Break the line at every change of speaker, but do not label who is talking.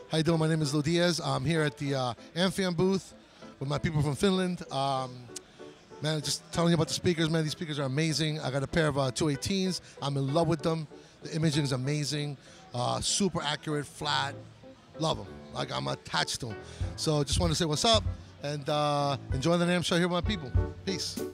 How you doing? My name is Lil Diaz. I'm here at the Amphion booth with my people from Finland. Man, just telling you about the speakers, man. These speakers are amazing. I got a pair of 218s. I'm in love with them. The imaging is amazing. Super accurate, flat. Love them. Like, I'm attached to them. So just want to say what's up and enjoy the NAMM Show here with my people. Peace.